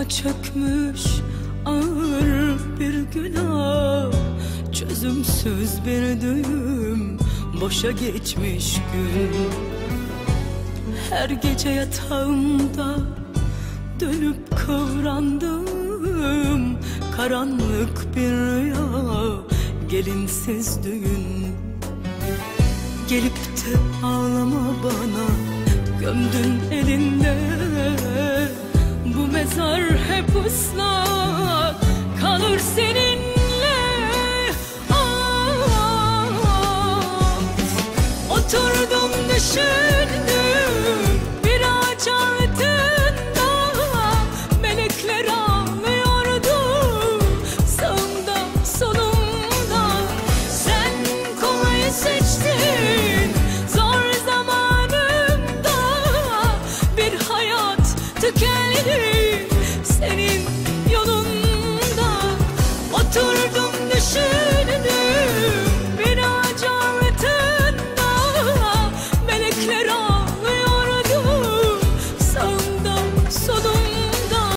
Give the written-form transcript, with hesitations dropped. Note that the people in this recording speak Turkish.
çökmüş ağır bir günah, çözümsüz bir düğüm, boşa geçmiş gün. Her gece yatağımda dönüp kıvrandım, karanlık bir rüya, gelinsiz düğün. Gelip de ağlama bana, gömdün elinde, bu mezar hep ıslak kalır seninle. Oturdum düşün